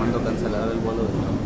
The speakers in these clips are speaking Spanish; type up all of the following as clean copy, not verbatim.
cuando cancelaron el vuelo de Trump.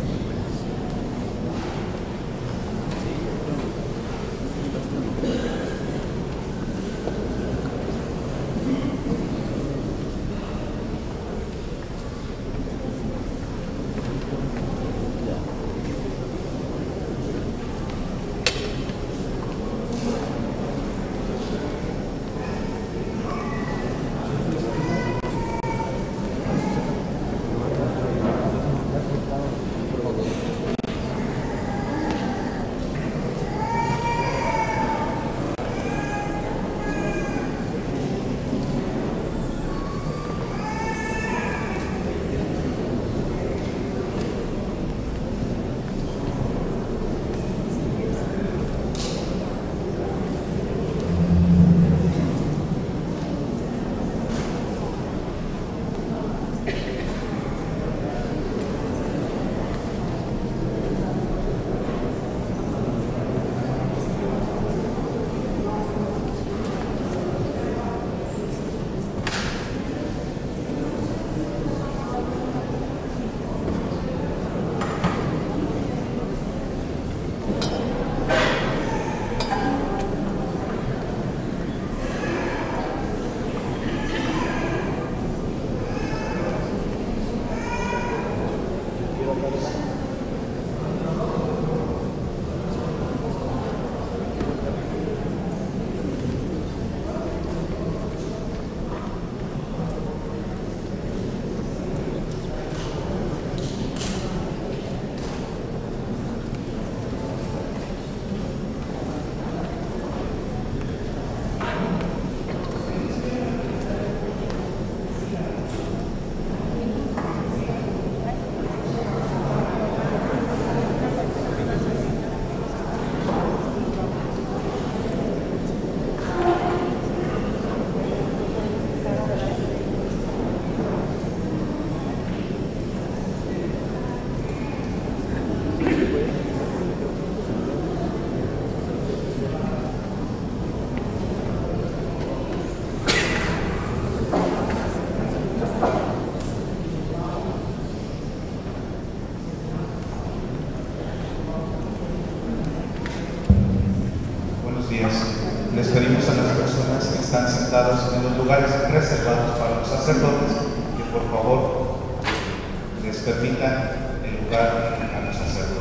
Les pedimos a las personas que están sentados en los lugares reservados para los sacerdotes que por favor les permitan el lugar a los sacerdotes.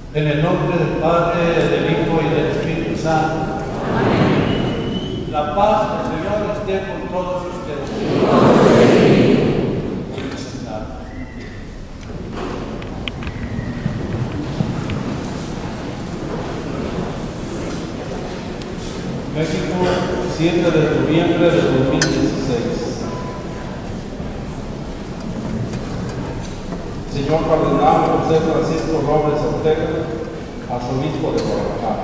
En el nombre del Padre, del Hijo y del Espíritu Santo. Amén. La paz del Señor esté con todos ustedes. México, 7 de noviembre de 2016. Señor Cardenal José Francisco Robles Ortega, arzobispo de Guadalajara,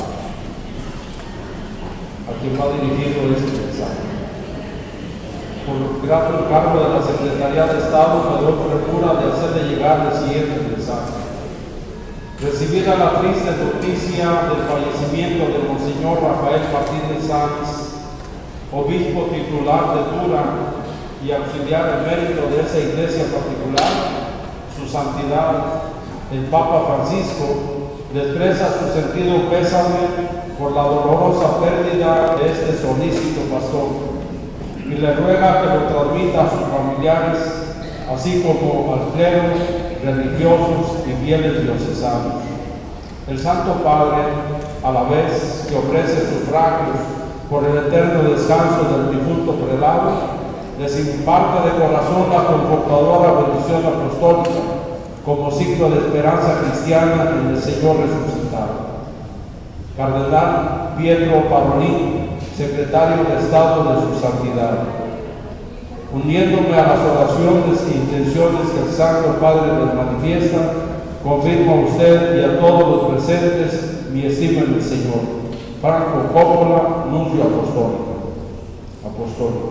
a quien va dirigido este mensaje. Por grato encargo de la Secretaría de Estado, me doy premura de hacerle llegar el siguiente mensaje. Recibida la triste noticia del fallecimiento de Monseñor Rafael Martínez Sanz, obispo titular de Durán y auxiliar emérito de esa iglesia particular, su santidad, el Papa Francisco, le expresa su sentido pésame por la dolorosa pérdida de este solícito pastor y le ruega que lo transmita a sus familiares, así como al clero, religiosos y fieles diocesanos. El Santo Padre, a la vez que ofrece sufragios por el eterno descanso del difunto prelado, les imparte de corazón la confortadora bendición apostólica como signo de esperanza cristiana en el Señor resucitado. Cardenal Pietro Parolin, secretario de Estado de su Santidad. Uniéndome a las oraciones e intenciones que el Santo Padre les manifiesta, confirmo a usted y a todos los presentes mi estima en el Señor. Franco Coppola, nuncio apostólico.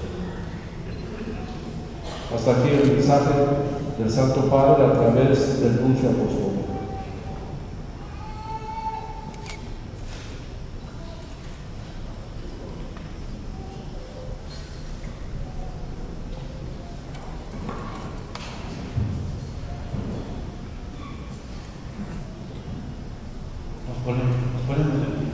Hasta aquí el mensaje del Santo Padre a través del nuncio apostólico. Nos ponemos de pie.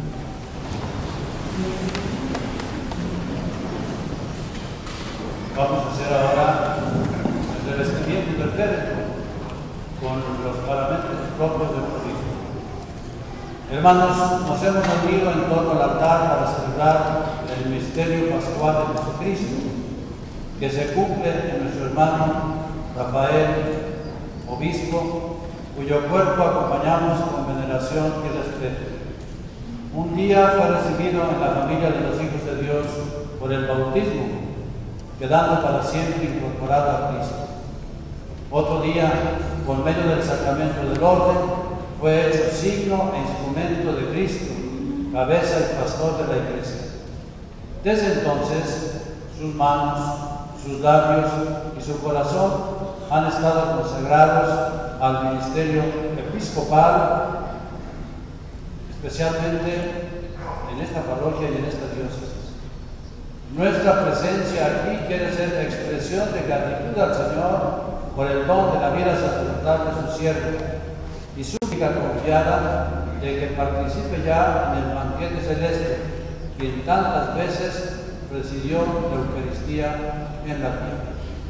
Vamos a hacer ahora el revestimiento del féretro con los paramentos propios del Cristo. Hermanos, nos hemos reunido en torno al altar para celebrar el misterio pascual de Jesucristo, que se cumple en nuestro hermano Rafael, obispo, cuyo cuerpo acompañamos con veneración y respeto. Un día fue recibido en la familia de los hijos de Dios por el bautismo, quedando para siempre incorporado a Cristo. Otro día, por medio del sacramento del orden, fue hecho signo e instrumento de Cristo, cabeza y pastor de la Iglesia. Desde entonces, sus manos, sus labios y su corazón han estado consagrados al ministerio episcopal, especialmente en esta parroquia y en esta diócesis. Nuestra presencia aquí quiere ser la expresión de gratitud al Señor por el don de la vida sacerdotal de su siervo y súplica confiada de que participe ya en el banquete celeste, quien tantas veces presidió la Eucaristía en la tierra.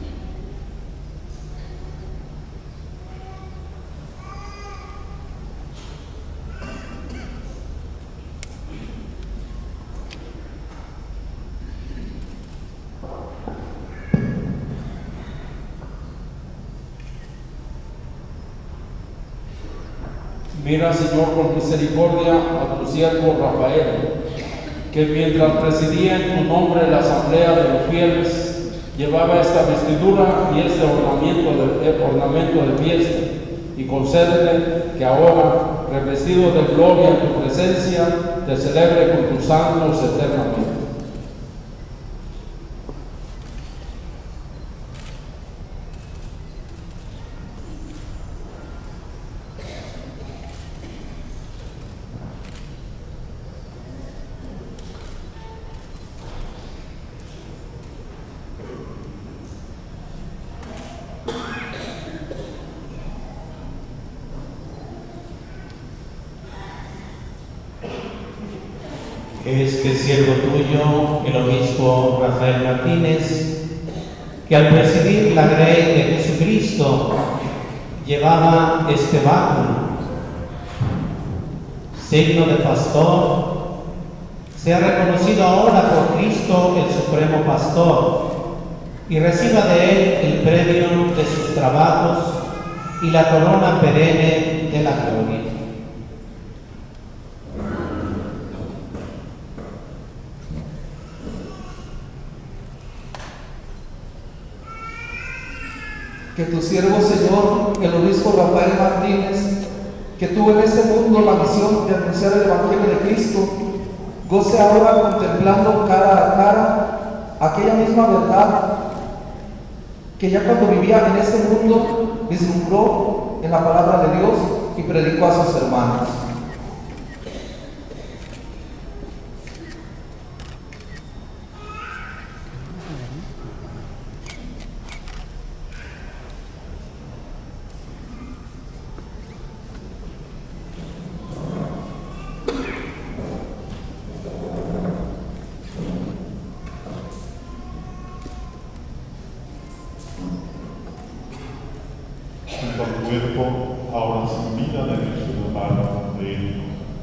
Mira, Señor, con misericordia a tu siervo Rafael, que mientras presidía en tu nombre la asamblea de los fieles, llevaba esta vestidura y este ornamento de fiesta, y concédele que ahora, revestido de gloria en tu presencia, te celebre con tus santos eternamente. Este siervo tuyo, el obispo Rafael Martínez, que al presidir la grey de Jesucristo llevaba este báculo, signo de pastor, sea reconocido ahora por Cristo el Supremo Pastor, y reciba de Él el premio de sus trabajos y la corona perenne de la gloria. Que tu siervo, Señor, el obispo Rafael Martínez, que tuvo en este mundo la misión de anunciar el Evangelio de Cristo, goce ahora contemplando cara a cara aquella misma verdad que ya cuando vivía en este mundo vislumbró en la palabra de Dios y predicó a sus hermanos. Cuerpo, ahora sin vida de nuestro hermano de él.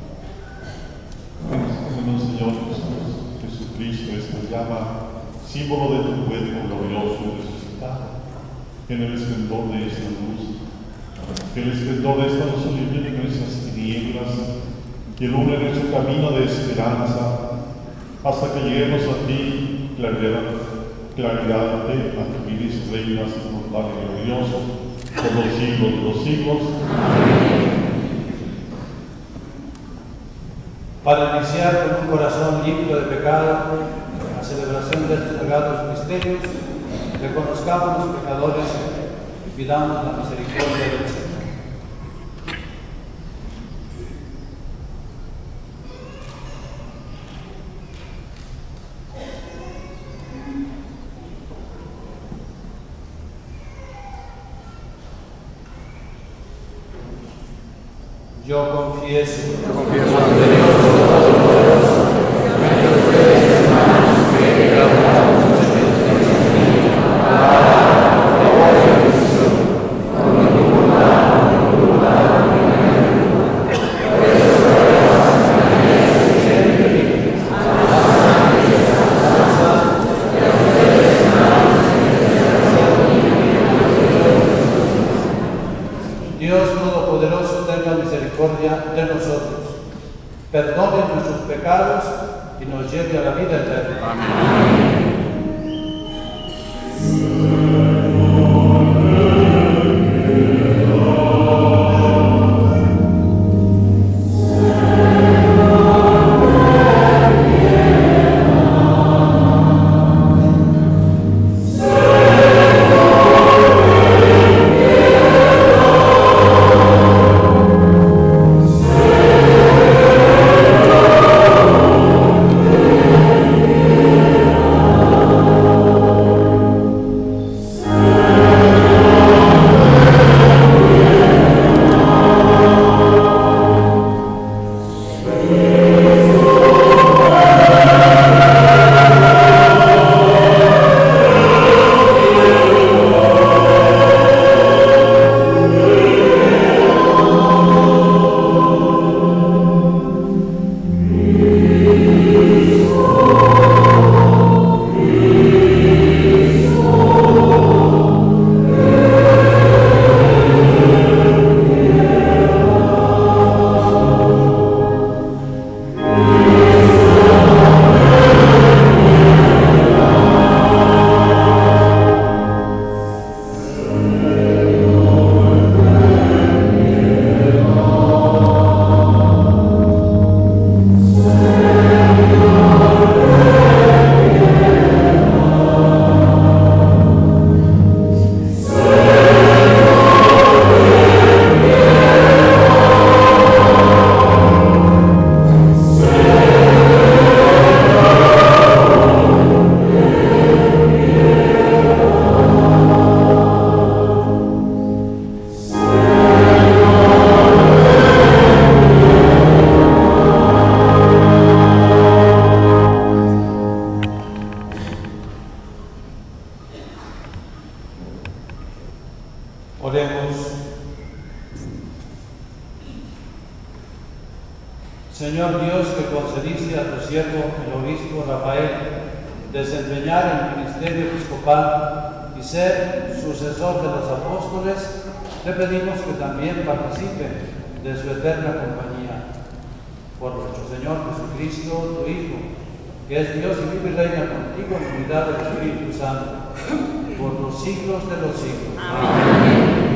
Bendito Señor Jesús, Jesucristo, esta llama, símbolo de tu cuerpo glorioso y resucitado, en el esplendor de esta luz, que el esplendor de esta luz ilumine nuestras tinieblas y ilumine nuestro camino de esperanza, hasta que lleguemos a ti, claridad eterna, que vives, reinas, inmortal y glorioso, por los siglos de los siglos. Para iniciar con un corazón limpio de pecado la celebración de estos sagrados misterios, reconozcamos los pecadores y pidamos la misericordia del Señor. Yo confieso ante Dios Todopoderoso que ustedes, hermanos, que he pecado mucho en mi palabra, por obra y omisión, por mi voluntad, por eso ruego a Santa María siempre Virgen, a la Santa y Santa, y a ustedes, hermanos, en el desgraciado Dios Todopoderoso tenga misericordia de nosotros, perdone nuestros pecados y nos lleve a la vida eterna. Amén. Sí. Señor Dios, que concediste a tu siervo, el obispo Rafael, desempeñar el ministerio episcopal y ser sucesor de los apóstoles, te pedimos que también participe de su eterna compañía. Por nuestro Señor Jesucristo, tu Hijo, que es Dios y vive y reina contigo en unidad del Espíritu Santo, por los siglos de los siglos. Amén.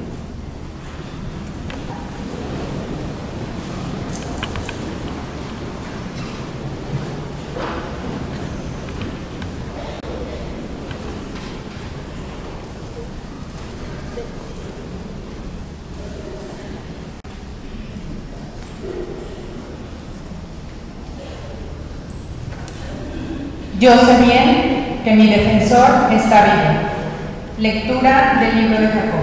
Yo sé bien que mi defensor está vivo. Lectura del libro de Jacob.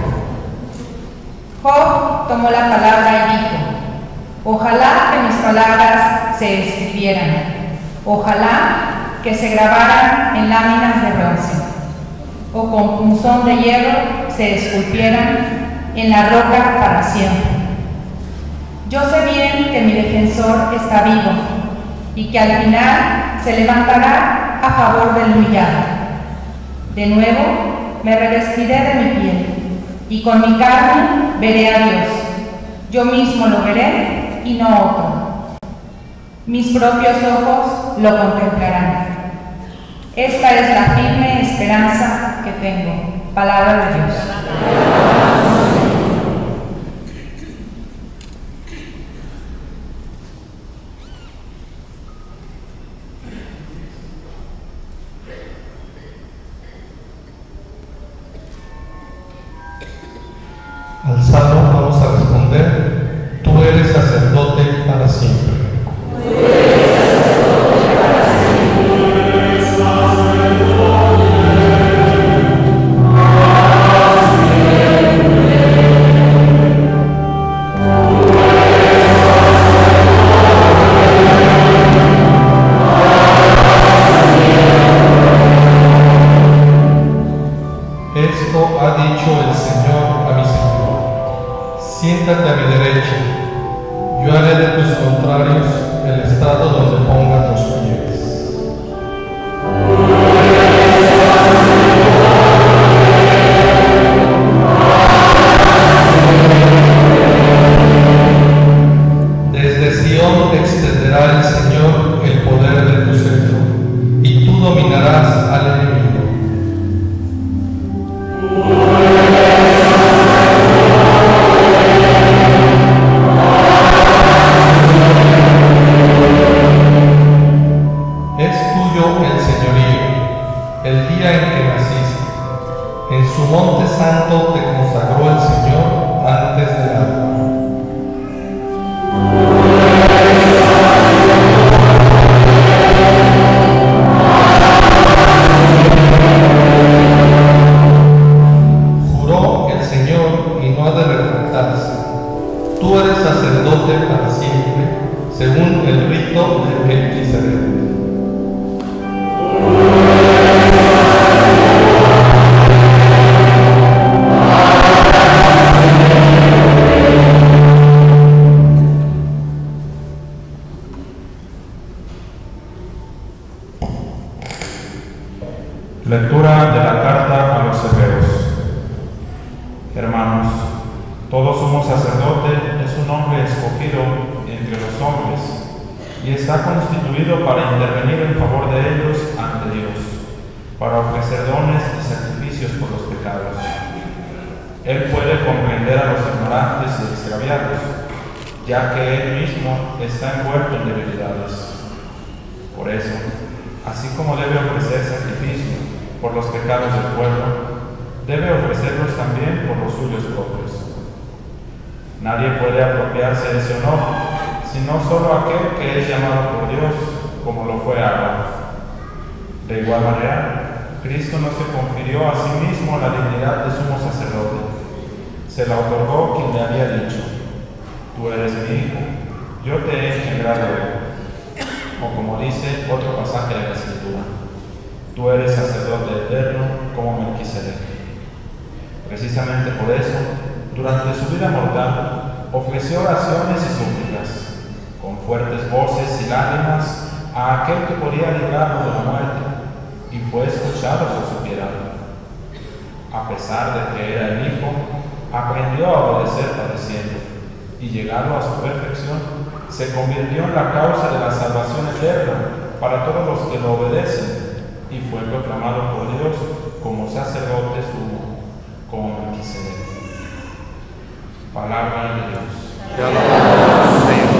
Job tomó la palabra y dijo: ojalá que mis palabras se escribieran, ojalá que se grabaran en láminas de bronce, o con punzón de hierro se esculpieran en la roca para siempre. Yo sé bien que mi defensor está vivo y que al final se levantará a favor del humillado. De nuevo me revestiré de mi piel y con mi carne veré a Dios. Yo mismo lo veré y no otro. Mis propios ojos lo contemplarán. Esta es la firme esperanza que tengo. Palabra de Dios. Al salmo vamos a responder: tú eres sacerdote para siempre. Esto ha dicho el Señor a mi Señor: siéntate a mi derecha, yo haré de tus contrarios el estrado donde pongas los pies. Desde Sión extenderá el Señor el poder de tu cetro, y tú dominarás al enemigo. En su monte santo te consagró el Señor antes del alba. Juró el Señor y no ha de retractarse: tú eres sacerdote para siempre, según el rito de Melquisedec. Lectura de la carta a los Hebreos. Hermanos, todo sumo sacerdote es un hombre escogido entre los hombres y está constituido para intervenir en favor de ellos ante Dios, para ofrecer dones y sacrificios por los pecados. Él puede comprender a los ignorantes y extraviados, ya que él mismo está envuelto en debilidades. Por eso, así como debe ofrecer sacrificio por los pecados del pueblo, debe ofrecerlos también por los suyos propios. Nadie puede apropiarse de ese honor, sino solo aquel que es llamado por Dios, como lo fue Aarón. De igual manera, Cristo no se confirió a sí mismo la dignidad de sumo sacerdote. Se la otorgó quien le había dicho: tú eres mi hijo, yo te he engendrado hoy. O como dice otro pasaje de la Escritura: tú eres sacerdote eterno como Melquisedec. Precisamente por eso, durante su vida mortal, ofreció oraciones y súplicas, con fuertes voces y lágrimas a aquel que podía librarlo de la muerte, y fue escuchado por su piedad. A pesar de que era el Hijo, aprendió a obedecer padeciendo, y llegado a su perfección, se convirtió en la causa de la salvación eterna para todos los que lo obedecen, y fue proclamado por Dios como sacerdote sumo, como Melquisedec. Palabra de Dios. Te alabamos, Señor.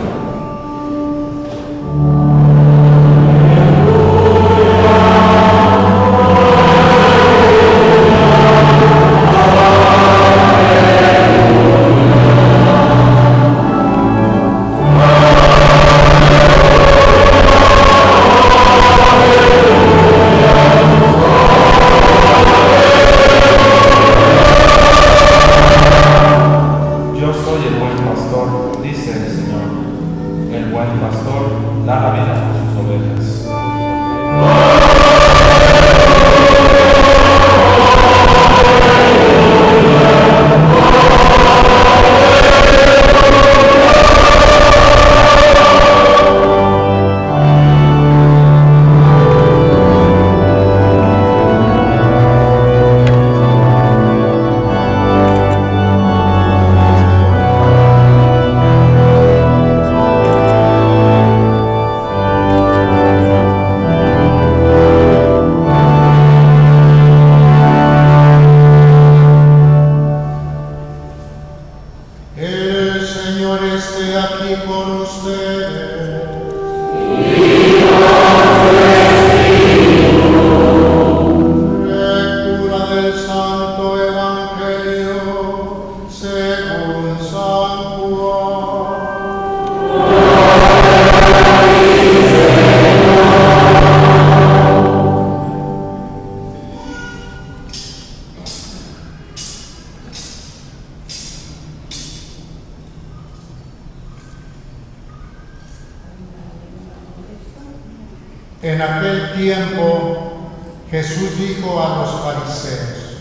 En aquel tiempo Jesús dijo a los fariseos: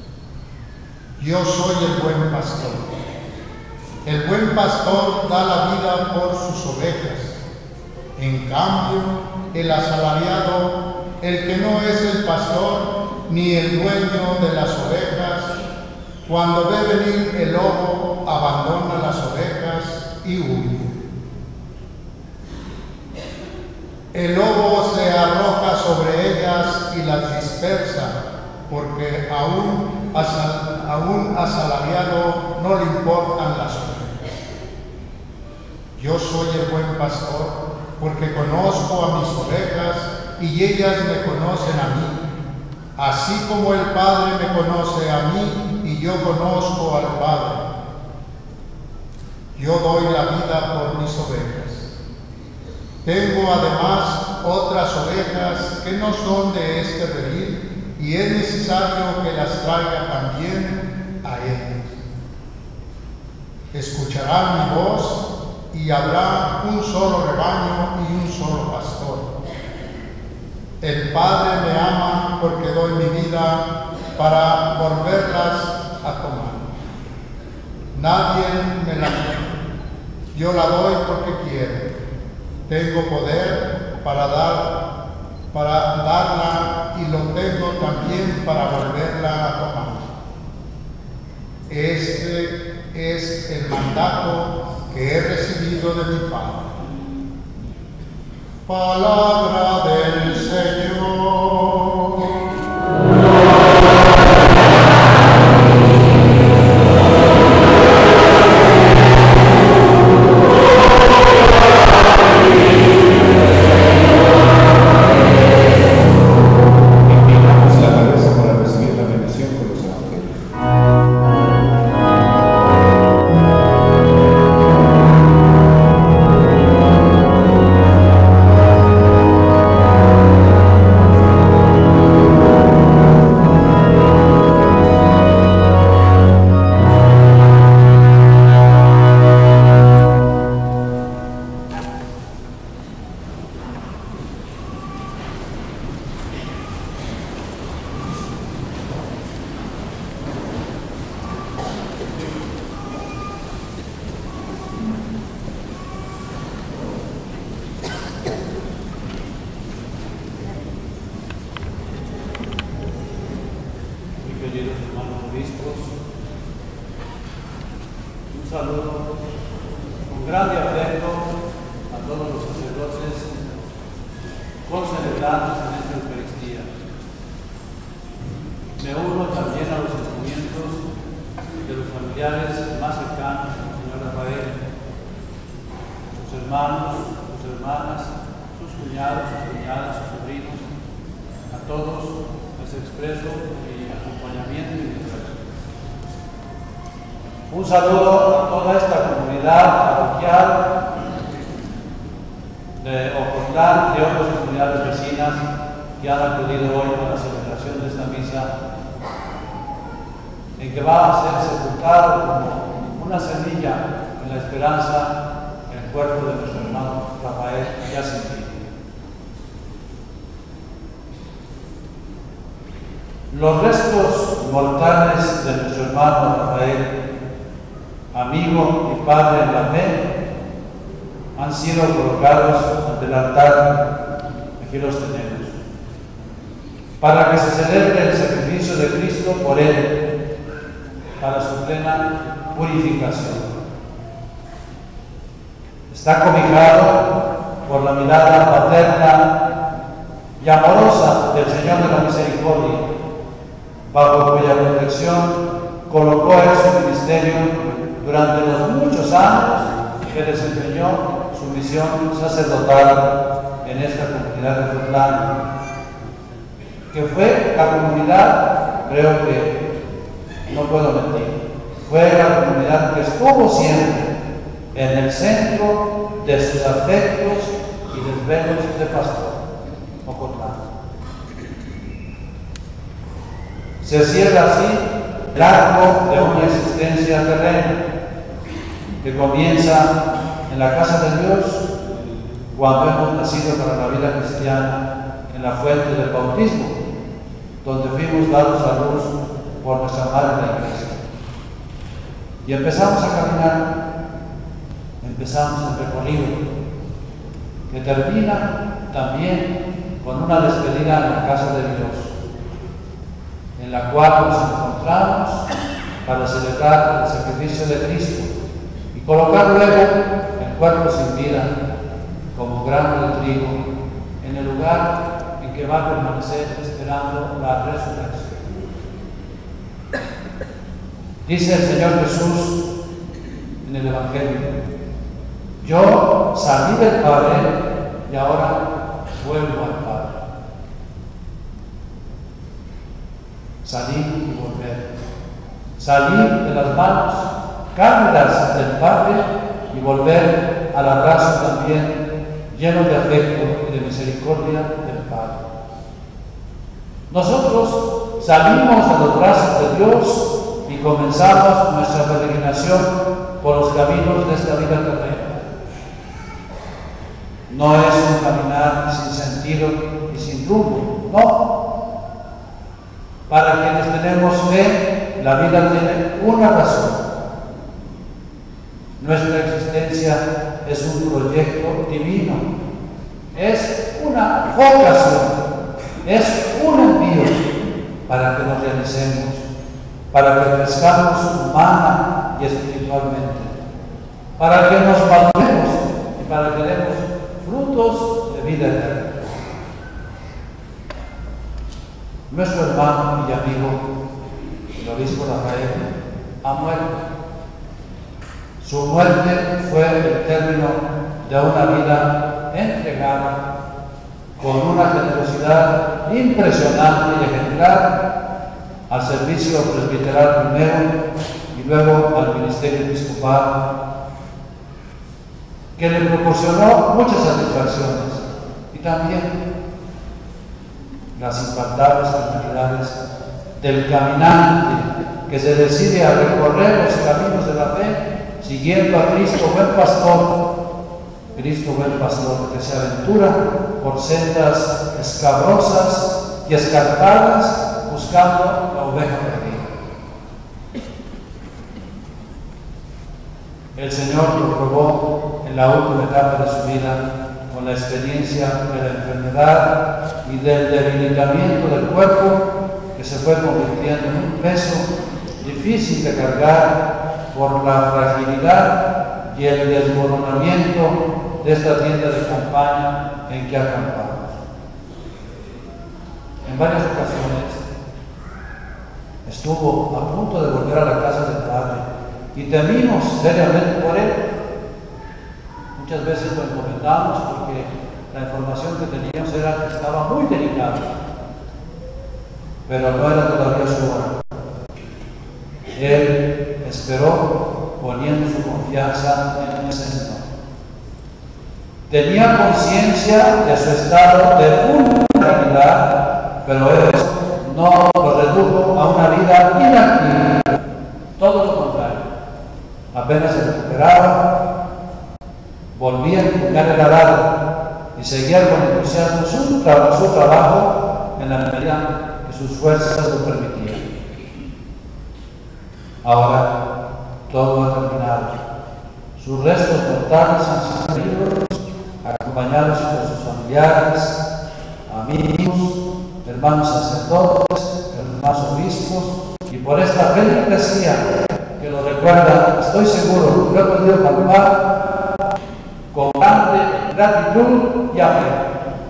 Yo soy el buen pastor. El buen pastor da la vida por sus ovejas. En cambio, el asalariado, el que no es el pastor ni el dueño de las ovejas, cuando ve venir el lobo, abandona las ovejas y huye. El lobo se arroja sobre ellas y las dispersa, porque a un asalariado no le importan las ovejas. Yo soy el buen pastor, porque conozco a mis ovejas y ellas me conocen a mí, así como el Padre me conoce a mí y yo conozco al Padre. Yo doy la vida por mis ovejas. Tengo además otras ovejas que no son de este redil, y es necesario que las traiga también a ellas. Escucharán mi voz, y habrá un solo rebaño y un solo pastor. El Padre me ama porque doy mi vida para volverlas a tomar. Nadie me la quita, yo la doy porque quiero. Tengo poder para darla y lo tengo también para volverla a tomar. Este es el mandato que he recibido de mi Padre. Palabra del Señor. Palabra saludo con grande afecto a todos los sacerdotes concelebrantes en esta Eucaristía. Me uno también a los sentimientos de los familiares más cercanos al señor Rafael, sus hermanos, sus hermanas, sus cuñados, sus cuñadas, sus sobrinos. A todos les expreso mi acompañamiento y mi aprecio. Un saludo a toda esta comunidad parroquial de Ocotlán, de otras comunidades vecinas que han acudido hoy a la celebración de esta misa, en que va a ser sepultado como una semilla en la esperanza el cuerpo de nuestro hermano Rafael, ya sin vida. Los restos mortales de nuestro hermano Rafael, amigo y padre en la fe, han sido colocados ante el altar. Aquí los tenemos, para que se celebre el sacrificio de Cristo por él, para su plena purificación. Está cobijado por la mirada paterna y amorosa del Señor de la Misericordia, bajo cuya protección colocó él su ministerio durante los muchos años que desempeñó su misión sacerdotal en esta comunidad de Ocotlán, que fue la comunidad, creo que no puedo mentir, fue la comunidad que estuvo siempre en el centro de sus afectos y desvelos de pastor, Ocotlán. Se cierra así el arco de una existencia terrena que comienza en la casa de Dios cuando hemos nacido para la vida cristiana en la fuente del bautismo, donde fuimos dados a luz por nuestra Madre la Iglesia. Y empezamos a caminar, empezamos el recorrido que termina también con una despedida en la casa de Dios, en la cual nos encontramos para celebrar el sacrificio de Cristo y colocar luego el cuerpo sin vida como grano de trigo en el lugar en que va a permanecer esperando la resurrección. Dice el Señor Jesús en el Evangelio: yo salí del Padre y ahora vuelvo al Padre. Salir y volver. Salir de las manos cálidas del Padre y volver al abrazo también lleno de afecto y de misericordia del Padre. Nosotros salimos de los brazos de Dios y comenzamos nuestra peregrinación por los caminos de esta vida terrena. No es un caminar sin sentido y sin rumbo, no. Para quienes tenemos fe, la vida tiene una razón. Nuestra existencia es un proyecto divino, es una vocación, es un envío para que nos realicemos, para que crezcamos humana y espiritualmente, para que nos maduremos y para que demos frutos de vida eterna. Nuestro hermano y amigo, el obispo Rafael, ha muerto. Su muerte fue el término de una vida entregada con una generosidad impresionante y ejemplar al servicio presbiteral primero y luego al ministerio episcopal, que le proporcionó muchas satisfacciones y también las infaltables cualidades del caminante que se decide a recorrer los caminos de la fe siguiendo a Cristo buen pastor, Cristo buen pastor que se aventura por sendas escabrosas y escarpadas buscando la oveja perdida. El Señor lo probó en la última etapa de su vida con la experiencia de la enfermedad y del debilitamiento del cuerpo, que se fue convirtiendo en un peso difícil de cargar por la fragilidad y el desmoronamiento de esta tienda de campaña en que acampamos. En varias ocasiones estuvo a punto de volver a la casa del Padre y temimos seriamente por él. Muchas veces lo encomendamos porque la información que teníamos era que estaba muy delicada, pero no era todavía su hora. Él esperó poniendo su confianza en el Señor. Tenía conciencia de su estado de vulnerabilidad, pero eso no lo redujo a una vida inactiva. Todo lo contrario. Apenas se recuperaba, volvía a empuñar el arado y seguía con entusiasmo su trabajo en la medida que sus fuerzas lo permitían. Ahora todo ha terminado. Sus restos mortales han sido heridos, acompañados por sus familiares, amigos, hermanos sacerdotes, hermanos obispos, y por esta feligresía que lo recuerda, estoy seguro que lo he podido palpar con grande gratitud y afecto.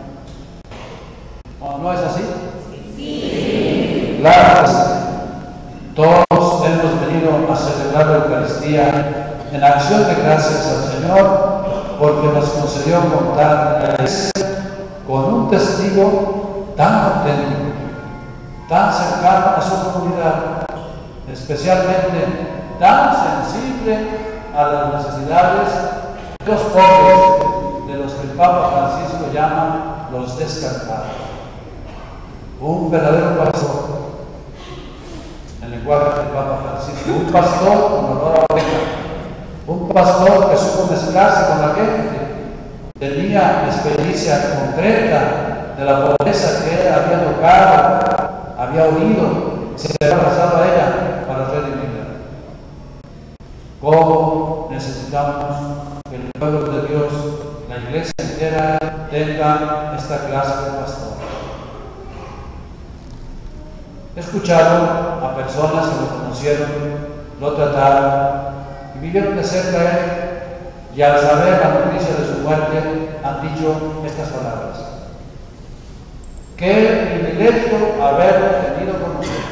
¿No es así? Sí. Claro. Todos hemos venido a celebrar la Eucaristía en acción de gracias al Señor porque nos concedió contar la iglesia con un testigo tan auténtico, tan cercano a su comunidad, especialmente tan sensible a las necesidades de los pobres, de los que el Papa Francisco llama los descartados. Un verdadero pastor, en el lenguaje del Papa Francisco, un pastor con olor a oveja, un pastor que supo mezclarse con la gente, tenía experiencia concreta de la pobreza que él había tocado, había oído, se había abrazado a ella para redimirla. ¿Cómo necesitamos que el pueblo de Dios, la iglesia entera, tenga esta clase de pastor? He escuchado a personas que lo conocieron, lo trataron y vivieron de cerca a él, y al saber la noticia de su muerte han dicho estas palabras: qué privilegio haberlo tenido con nosotros.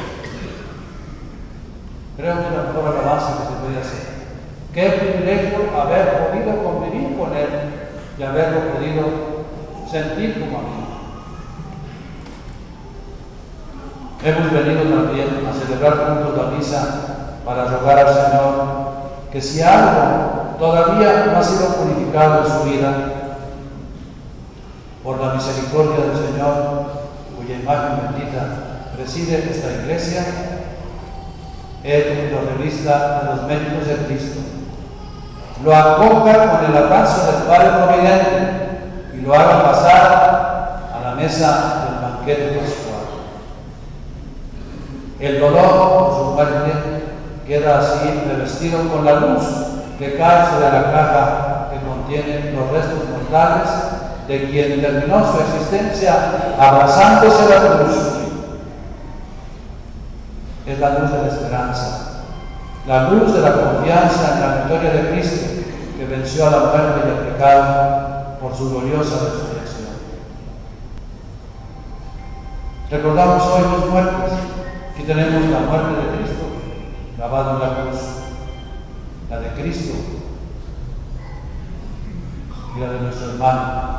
Creo que es la mejor alabanza que se puede hacer. Qué privilegio haber podido convivir con él y haberlo podido sentir como amigo. Hemos venido también a celebrar juntos la misa para rogar al Señor que si algo todavía no ha sido purificado en su vida, por la misericordia del Señor, cuya imagen bendita preside esta iglesia, Él lo revista de los méritos de Cristo, lo acoja con el abrazo del Padre Providente y lo haga pasar a la mesa del banquete pascual. El dolor por su muerte queda así revestido con la luz que cae sobre la caja que contiene los restos mortales de quien terminó su existencia abrazándose la cruz. Es la luz de la esperanza, la luz de la confianza en la victoria de Cristo que venció a la muerte y al pecado por su gloriosa resurrección. Recordamos hoy dos muertes. Aquí tenemos la muerte de Cristo, grabada en la cruz, la de Cristo y la de nuestro hermano.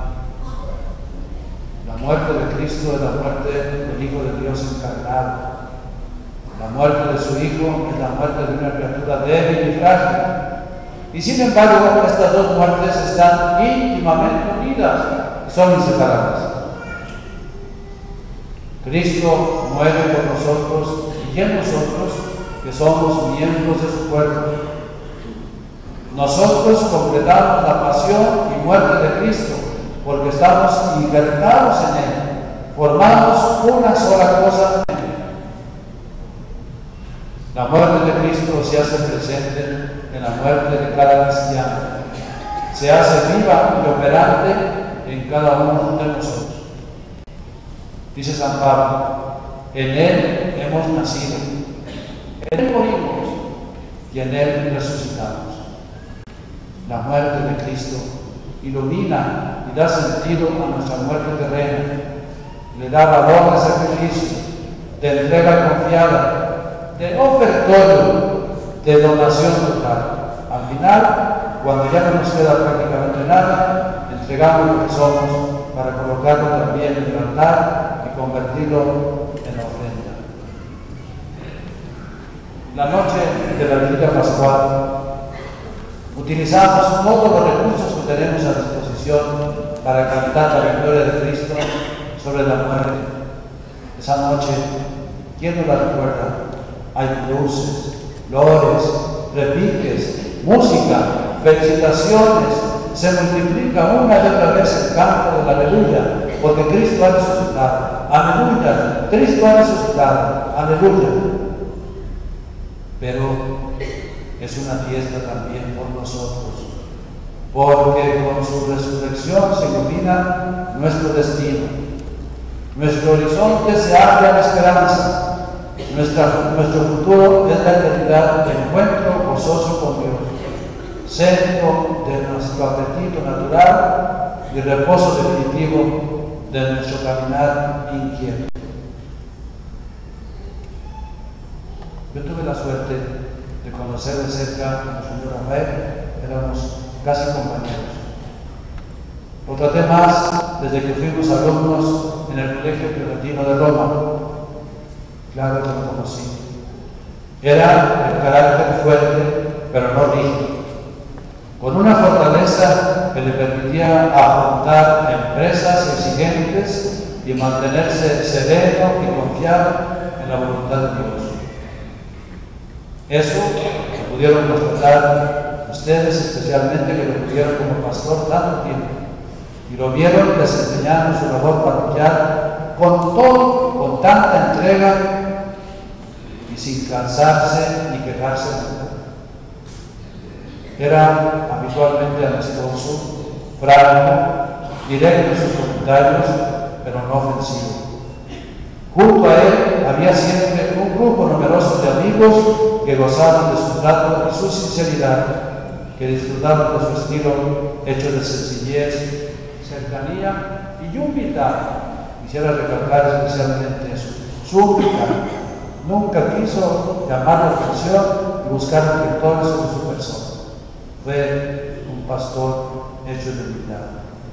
La muerte de Cristo es la muerte del Hijo de Dios encarnado. La muerte de su Hijo es la muerte de una criatura débil y frágil. Y sin embargo, estas dos muertes están íntimamente unidas y son inseparables. Cristo muere por nosotros y en nosotros, que somos miembros de su cuerpo. Nosotros completamos la pasión y muerte de Cristo porque estamos injertados en Él, formamos una sola cosa en Él. La muerte de Cristo se hace presente en la muerte de cada cristiano, se hace viva y operante en cada uno de nosotros. Dice San Pablo: en Él hemos nacido, en Él morimos y en Él resucitamos. La muerte de Cristo ilumina y da sentido a nuestra muerte terrena, le da valor de sacrificio, de entrega confiada, de ofertorio, de donación total. Al final, cuando ya no nos queda prácticamente nada, entregamos lo que somos para colocarlo también en el altar y convertirlo en ofrenda. La noche de la Vigilia Pascual utilizamos todos los recursos que tenemos a disposición para cantar la victoria de Cristo sobre la muerte. Esa noche, ¿quién nos la recuerda? Hay luces, flores, repiques, música, felicitaciones. Se multiplica una y otra vez el canto de la aleluya, porque Cristo ha resucitado. Aleluya, Cristo ha resucitado. Aleluya. Pero es una fiesta también por nosotros, porque con su resurrección se ilumina nuestro destino. Nuestro horizonte se abre a la esperanza. Nuestro futuro es la eternidad de encuentro gozoso con Dios, centro de nuestro apetito natural y reposo definitivo de nuestro caminar inquieto. Yo tuve la suerte de conocer de cerca a señor Rafael, éramos casi compañeros. Lo traté más desde que fuimos alumnos en el Colegio Prioratino de Roma. Claro que lo conocí. Era el carácter fuerte, pero no rígido, con una fortaleza que le permitía afrontar empresas exigentes y mantenerse sereno y confiado en la voluntad de Dios. Eso lo pudieron constatar ustedes, especialmente que lo tuvieron como pastor tanto tiempo y lo vieron desempeñando su labor parroquial con todo, con tanta entrega y sin cansarse ni quejarse de nada. Era habitualmente amistoso, franco, directo en sus comentarios, pero no ofensivo. Junto a él había siempre un grupo numeroso de amigos que gozaban de su trato y su sinceridad, que disfrutaban de su estilo hecho de sencillez, cercanía y humildad. Quisiera recalcar especialmente eso, su humildad. Nunca quiso llamar la atención y buscar reflectores sobre su persona. Fue un pastor hecho de humildad.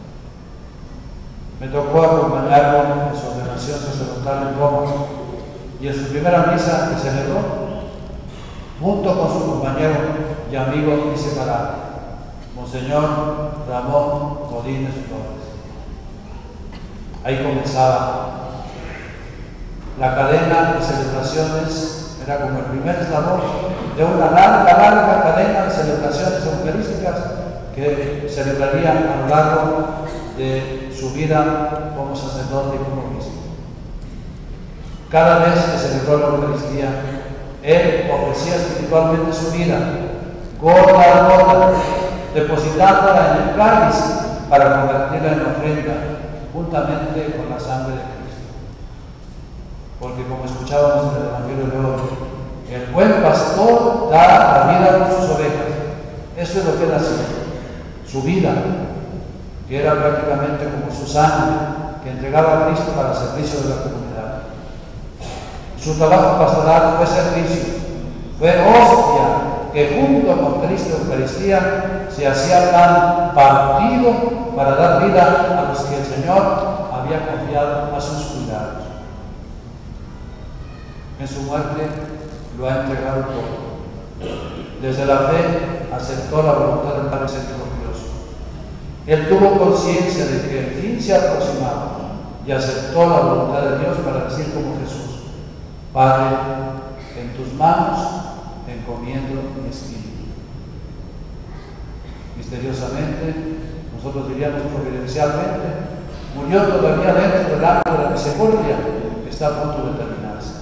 Me tocó acompañarlo en su ordenación sacerdotal en Roma y en su primera misa que celebró, junto con su compañero y amigo inseparable, Monseñor Ramón Godínez Flores. Ahí comenzaba la cadena de celebraciones, era como el primer eslabón de una larga cadena de celebraciones eucarísticas que celebrarían a lo largo de su vida como sacerdote y como obispo. Cada vez que celebró la Eucaristía, él ofrecía espiritualmente su vida, gota a gota, depositándola en el cáliz para convertirla en ofrenda, juntamente con la sangre de Cristo. Porque como escuchábamos en el Evangelio de hoy, el buen pastor da la vida por sus ovejas. Eso es lo que él hacía, su vida, que era prácticamente como su sangre, que entregaba a Cristo para el servicio de la comunidad. Su trabajo pastoral fue servicio, fue hostia, que junto con Cristo Eucaristía se hacía tan partido para dar vida a los que el Señor había confiado a sus cuidados. En su muerte lo ha entregado todo. Desde la fe aceptó la voluntad del Padre Centroglorioso. Él tuvo conciencia de que el fin se aproximaba y aceptó la voluntad de Dios para decir como Jesús: Padre, en tus manos encomiendo mi espíritu. Misteriosamente, nosotros diríamos providencialmente, murió todavía dentro del arco de la misericordia que está a punto de terminarse.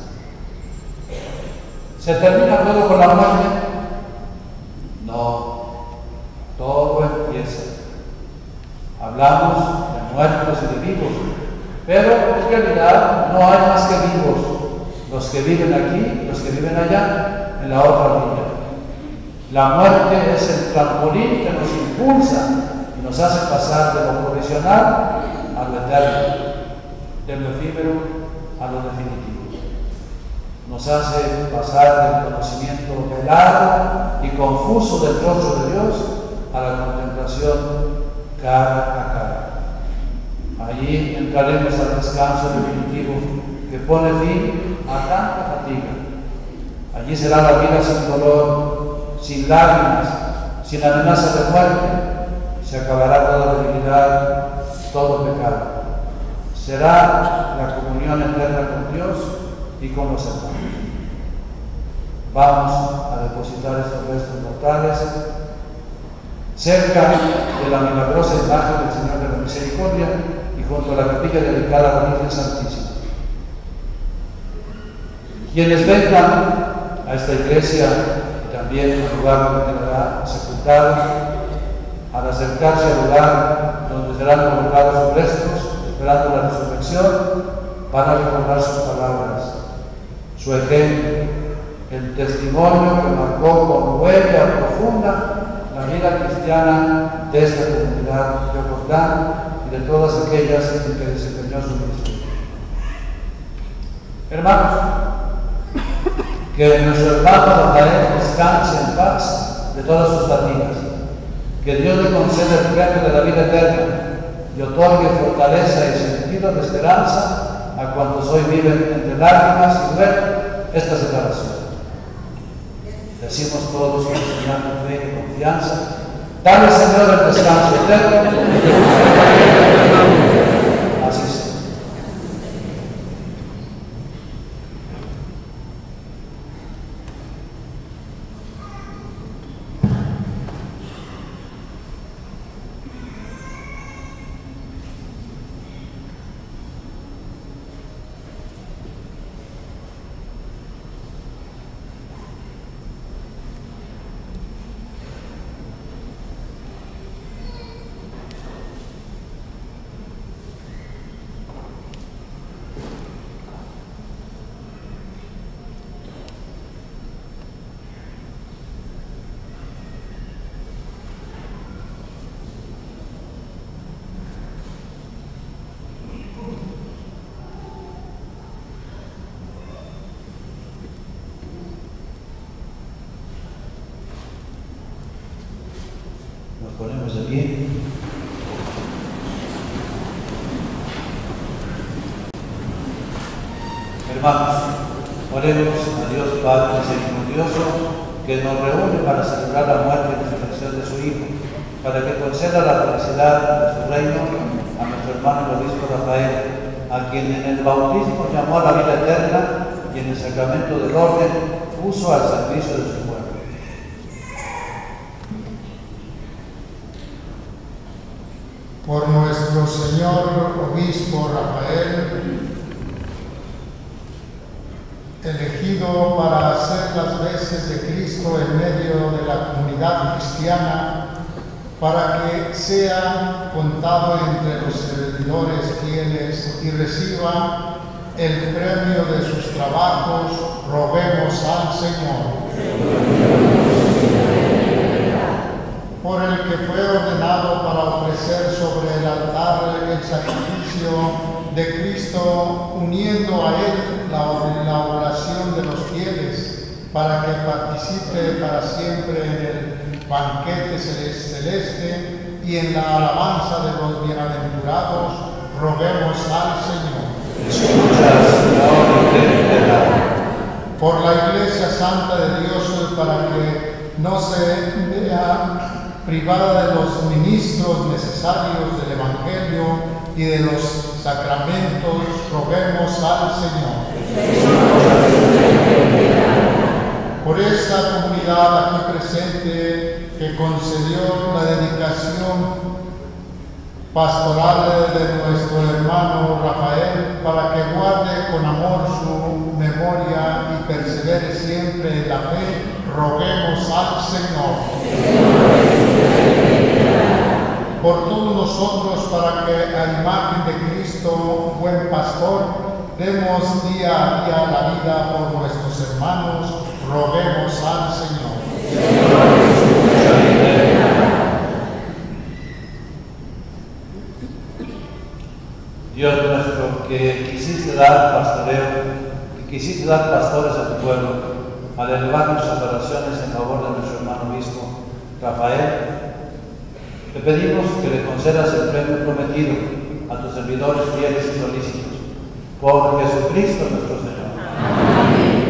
¿Se termina todo con la muerte? No, todo empieza. Hablamos de muertos y de vivos, pero en realidad no hay más que vivos. Los que viven aquí, los que viven allá, en la otra orilla. La muerte es el trampolín que nos impulsa y nos hace pasar de lo provisional a lo eterno, de lo efímero a lo definitivo. Nos hace pasar del conocimiento helado y confuso del rostro de Dios a la contemplación cara a cara. Allí entraremos al descanso definitivo que pone fin a tanta fatiga. Allí será la vida sin dolor, sin lágrimas, sin amenaza de muerte. Se acabará toda debilidad, todo pecado. Será la comunión eterna con Dios y con los hermanos. Vamos a depositar estos restos mortales cerca de la milagrosa imagen del Señor de la Misericordia y junto a la capilla dedicada a la Virgen Santísima. Quienes vengan a esta iglesia y también al lugar donde quedará sepultado, al acercarse al lugar donde serán colocados sus restos, esperando la resurrección, van a recordar sus palabras, su ejemplo, el testimonio que marcó con huella profunda la vida cristiana de esta comunidad de Jordán y de todas aquellas en que desempeñó su ministerio. Hermanos, que nuestro hermano Rafael descanse en paz de todas sus fatigas, que Dios le conceda el premio de la vida eterna y otorgue fortaleza y sentido de esperanza a cuantos hoy viven entre lágrimas y duelo esta separación. Decimos todos con señal de fe y confianza: dale, Señor, el descanso eterno. Así sea. Ponemos de pie. Hermanos, oremos a Dios Padre Misericordioso, que nos reúne para celebrar la muerte y resurrección de su Hijo, para que conceda la felicidad de su reino a nuestro hermano el obispo Rafael, a quien en el bautismo llamó a la vida eterna y en el sacramento del orden puso al servicio de su pueblo. Por nuestro Señor Obispo Rafael, elegido para hacer las veces de Cristo en medio de la comunidad cristiana, para que sea contado entre los servidores fieles y reciba el premio de sus trabajos, roguemos al Señor. Por el que fue ordenado para ofrecer sobre el altar el sacrificio de Cristo, uniendo a él la oración de los fieles, para que participe para siempre en el banquete celeste y en la alabanza de los bienaventurados, roguemos al Señor. Escucha, Señor, por la Iglesia Santa de Dios, para que no se vea privada de los ministros necesarios del Evangelio y de los sacramentos, roguemos al Señor. Por esta comunidad aquí presente que concedió la dedicación pastoral de nuestro hermano Rafael, para que guarde con amor su memoria y persevere siempre en la fe, roguemos al Señor. Por todos nosotros, para que a imagen de Cristo, buen pastor, demos día a día la vida por nuestros hermanos, roguemos al Señor. Dios nuestro, que quisiste dar pastoreo, que quisiste dar pastores a tu pueblo, al elevar nuestras oraciones en favor de nuestro hermano obispo Rafael, te pedimos que le concedas el premio prometido a tus servidores fieles y solícitos, por Jesucristo nuestro Señor. Amén.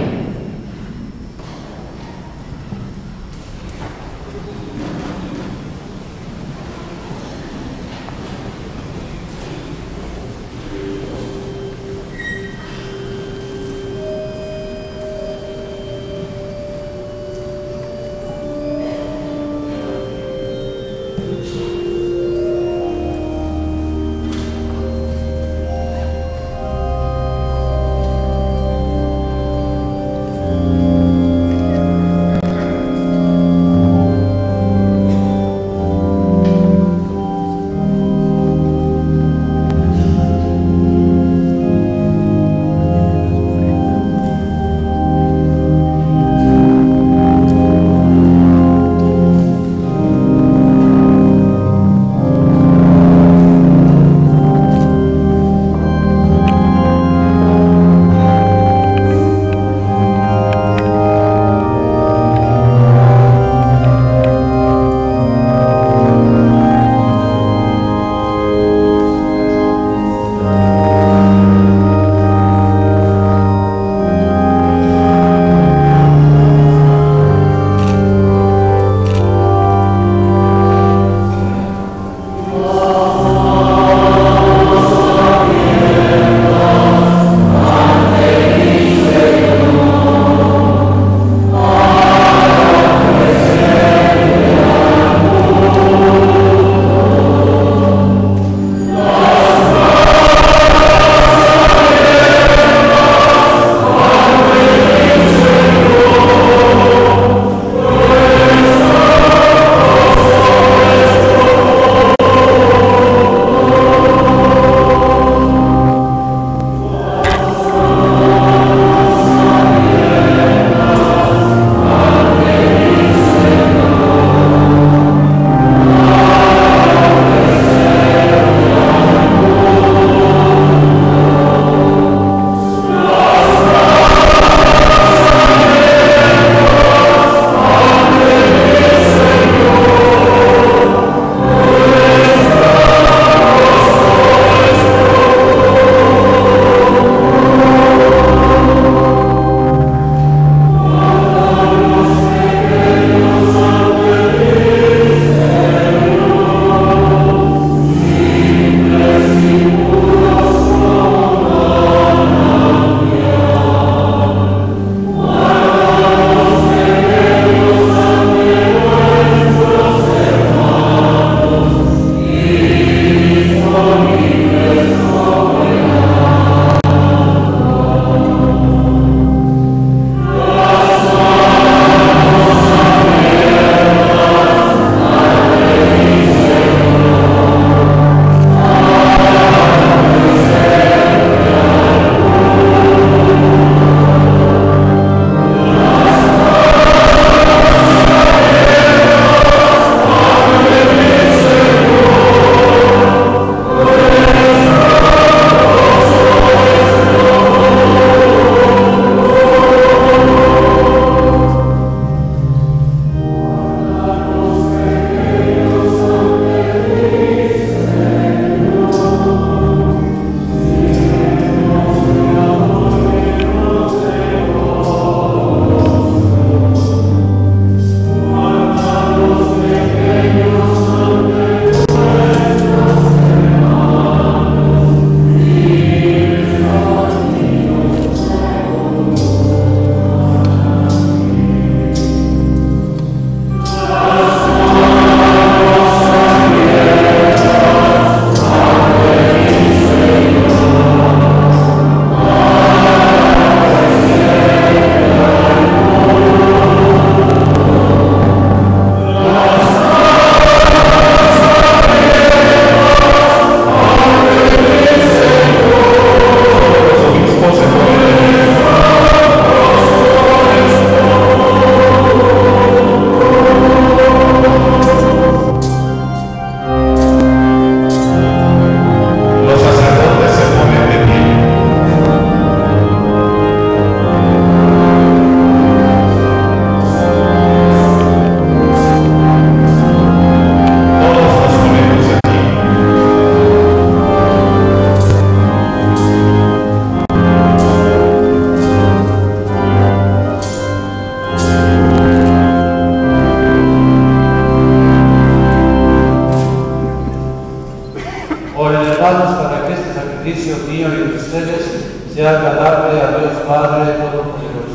Oren, hermanos, para que este sacrificio mío y de ustedes sea agradable a Dios Padre Todopoderoso.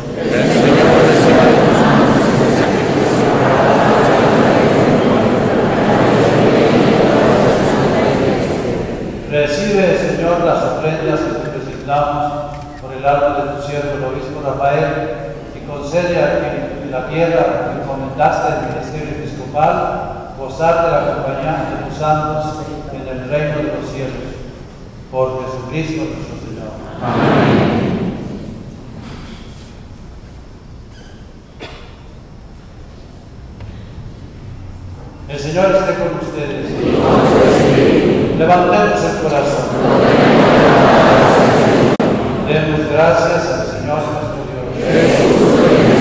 Recibe, Señor, las ofrendas que te presentamos por el alma de tu siervo, el obispo Rafael, y concede a quien en la tierra que encomendaste el ministerio episcopal gozar de la compañía de tus santos en el reino de los cielos. Por Jesucristo nuestro Señor. Amén. El Señor esté con ustedes. Levantemos el corazón. Demos gracias al Señor nuestro Dios.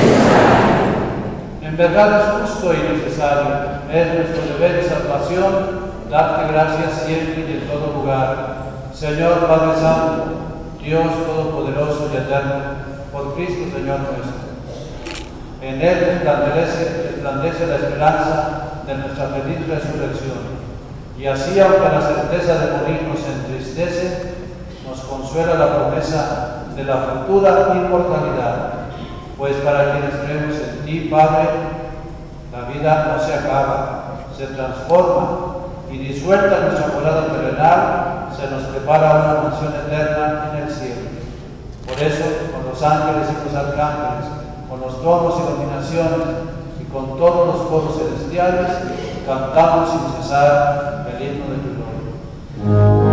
En verdad es justo y necesario, es nuestro deber y salvación, darte gracias siempre y en todo lugar. Señor Padre Santo, Dios Todopoderoso y Eterno, por Cristo Señor nuestro. En Él resplandece la esperanza de nuestra feliz resurrección. Y así, aunque la certeza de morir nos entristece, nos consuela la promesa de la futura inmortalidad. Pues para quienes creemos en ti, Padre, la vida no se acaba, se transforma, y disuelta nuestra morada terrenal, se nos prepara una mansión eterna en el cielo. Por eso, con los ángeles y los arcángeles, con los tronos y dominaciones, y con todos los coros celestiales, cantamos sin cesar el himno de tu gloria.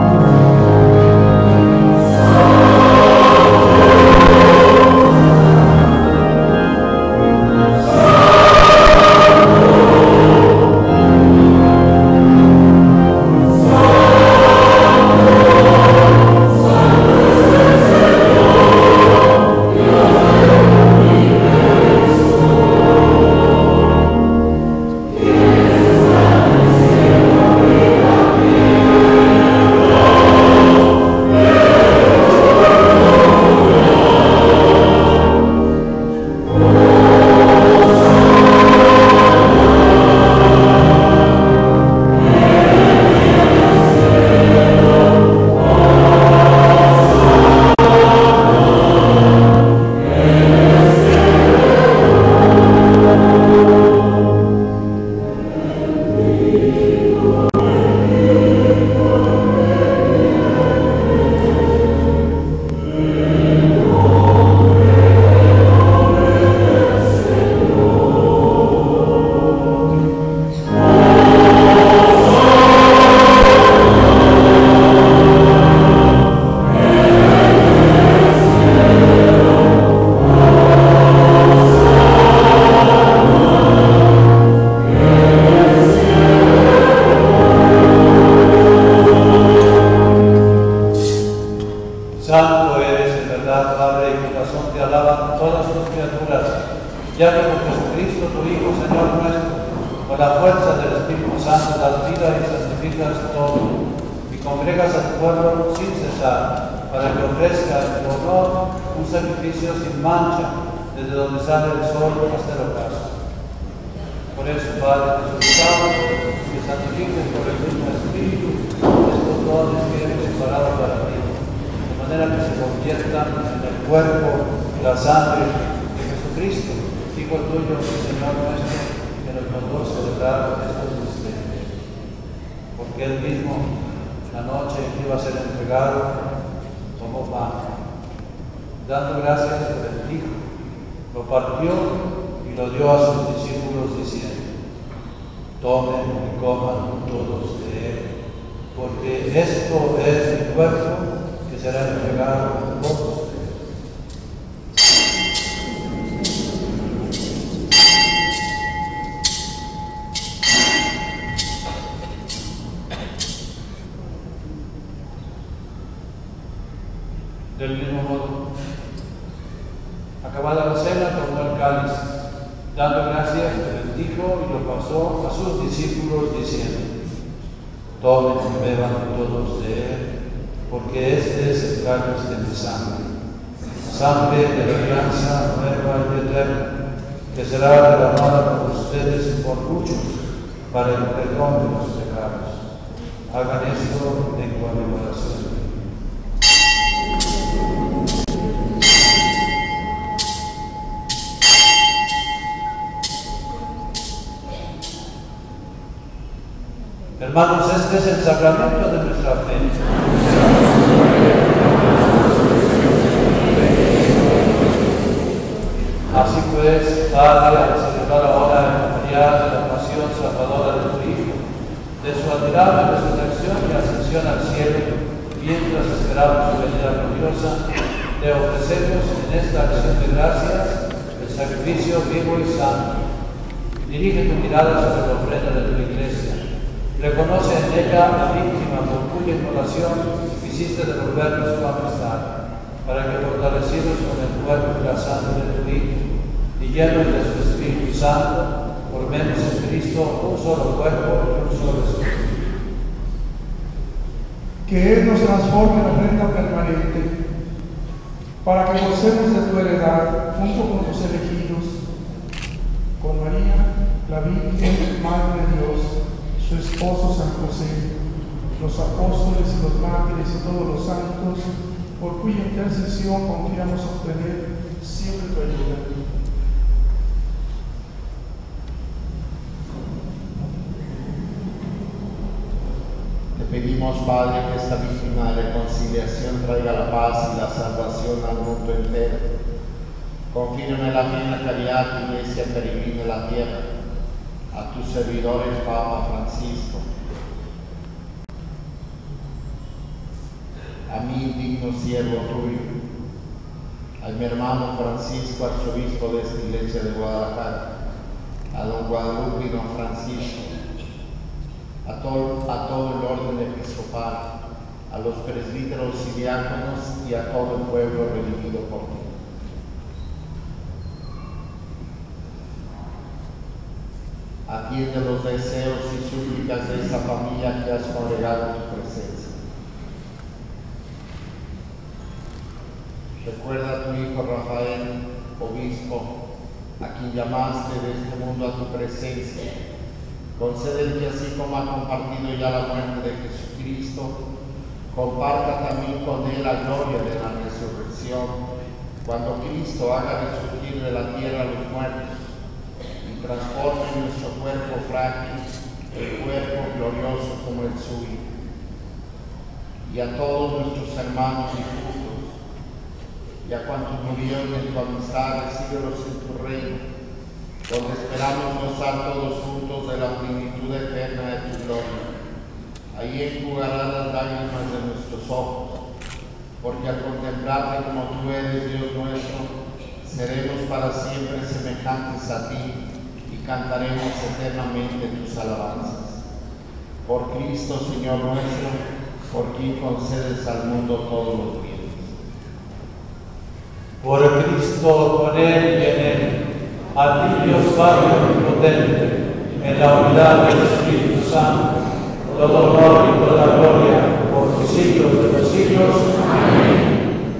Del mismo modo, acabada la cena, tomó el cáliz, dando gracias, lo bendijo y lo pasó a sus discípulos diciendo: tomen y beban todos de él, porque este es el cáliz de mi sangre, sangre de la alianza nueva y eterna, que será derramada por ustedes y por muchos para el perdón de los pecados. Hagan esto en conmemoración. Hermanos, este es el sacramento de nuestra fe. Así pues, Padre, al celebrar ahora el memorial de la pasión salvadora de tu Hijo, de su admirable resurrección y ascensión al cielo, mientras esperamos su venida gloriosa, te ofrecemos en esta acción de gracias el sacrificio vivo y santo. Dirige tu mirada sobre la ofrenda de tu Iglesia. Reconoce en ella la víctima por cuya inmolación quisiste devolvernos tu amistad, para que fortalecidos con el cuerpo y la sangre de tu Hijo y llenos de su Espíritu Santo, formemos en Cristo un solo cuerpo y un solo espíritu. Que Él nos transforme en ofrenda permanente, para que gocemos de tu heredad junto con tus elegidos, con María, la Virgen, Madre de Dios, su esposo San José, los apóstoles y los mártires y todos los santos, por cuya intercesión confiamos obtener siempre tu ayuda. Te pedimos, Padre, que esta víctima de reconciliación traiga la paz y la salvación al mundo entero. Confírame la fe en la caridad, Iglesia peregrina en la tierra, a tus servidores, Papa Francisco, a mí, digno siervo tuyo, a mi hermano Francisco, arzobispo de esta Iglesia de Guadalajara, a don Guadalupe y don Francisco, a todo el orden episcopal, a los presbíteros y diáconos y a todo el pueblo redimido por ti. Atiende los deseos y súplicas de esta familia que has congregado en tu presencia. Recuerda a tu hijo Rafael, obispo, a quien llamaste de este mundo a tu presencia. Concede que así como ha compartido ya la muerte de Jesucristo, comparta también con él la gloria de la resurrección, cuando Cristo haga resurgir de la tierra a los muertos y transforme nuestro cuerpo frágil en cuerpo glorioso como el suyo. Y a todos nuestros hermanos difuntos, y a cuantos murieron en tu amistad, recíbelos en tu reino, donde esperamos gozar todos juntos de la plenitud eterna de tu gloria. Ahí enjugarás las lágrimas de nuestros ojos, porque al contemplarte como tú eres, Dios nuestro, seremos para siempre semejantes a ti y cantaremos eternamente tus alabanzas. Por Cristo, Señor nuestro, por quien concedes al mundo todos los bienes. Por Cristo, con Él y en Él, a ti Dios Padre omnipotente, en la unidad del Espíritu Santo, todo honor y toda gloria por los siglos de los siglos. Amén.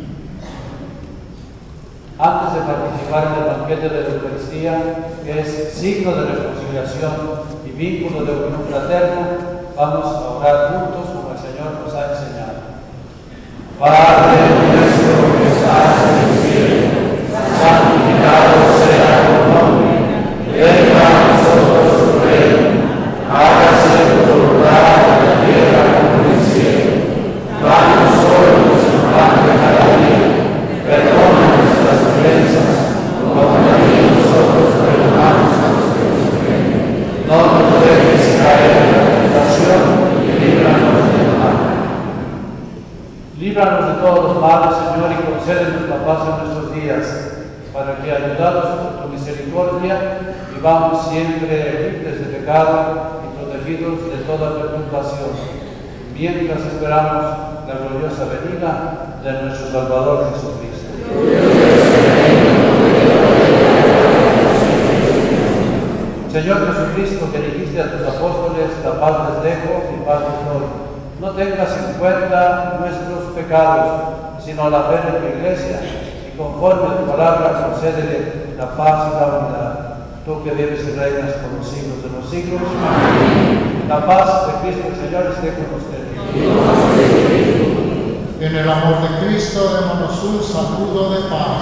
Antes de participar en el banquete de la Eucaristía, que es signo de reconciliación y vínculo de unión fraterna, vamos a orar juntos como el Señor nos ha enseñado. Padre nuestro que estás en el cielo, santificado sea tu nombre, venga a nosotros tu reino, hágase tu voluntad en la tierra como en el cielo. Danos hoy nuestro pan de cada día, perdona nuestras ofensas, como también nosotros perdonamos a los que nos ofenden. No nos dejes caer en la tentación y líbranos del mal. Líbranos de todos los males, Señor, y concédenos la paz en nuestros días, para que, ayudados por tu misericordia, vivamos siempre libres de pecado y protegidos de toda perturbación, mientras esperamos la gloriosa venida de nuestro Salvador Jesucristo. Señor Jesucristo, que dijiste a tus apóstoles, la paz les dejo, mi paz les doy. No tengas en cuenta nuestros pecados, sino la fe de tu Iglesia, y conforme a tu palabra concédele la paz y la unidad. Tú que vives y reinas por los siglos de los siglos. Amén. La paz de Cristo el Señor esté con ustedes. En el amor de Cristo démonos un saludo de paz.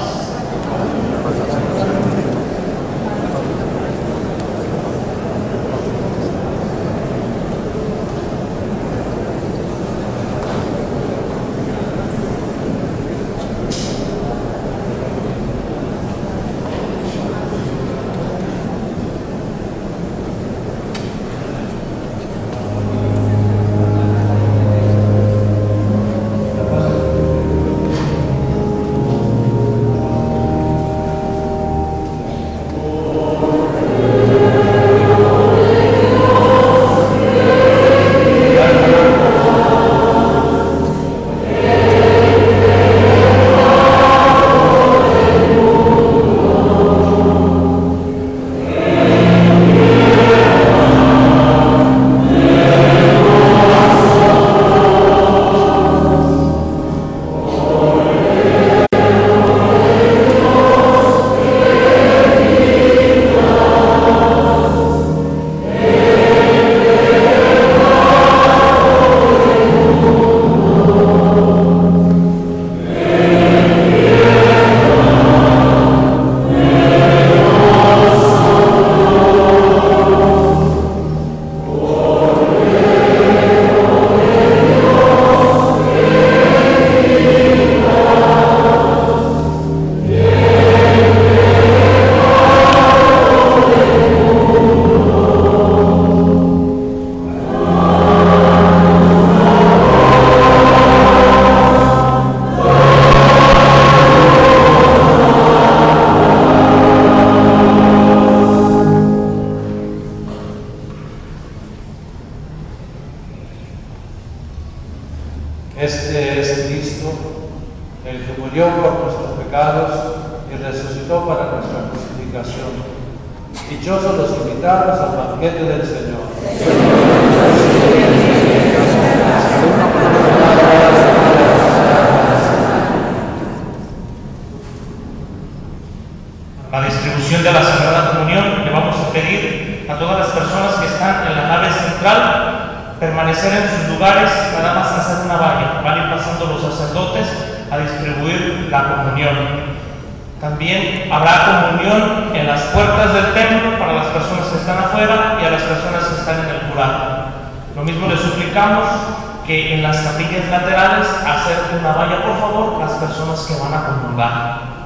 Este es Cristo, el que murió por nuestros pecados y resucitó para nuestra justificación. Dichosos los invitados al banquete del Señor. La distribución de la Sagrada Comunión le vamos a pedir a todas las personas que están en la nave central permanecer en sus lugares, nada más hacer una valla. Van a ir pasando los sacerdotes a distribuir la comunión. También habrá comunión en las puertas del templo para las personas que están afuera y a las personas que están en el jurado. Lo mismo les suplicamos que en las capillas laterales hacer una valla, por favor, las personas que van a comulgar.